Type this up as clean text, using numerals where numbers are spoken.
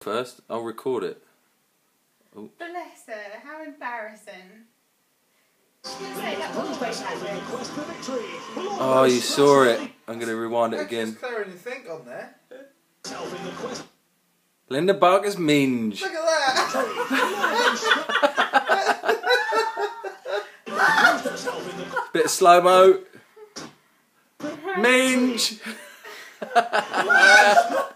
first. I'll record it. Oh. Bless her, how embarrassing. Oh, you saw it. I'm going to rewind it again. Just clear anything on there. Linda Barker's minge. Look at that. Bit of slow-mo. Minge.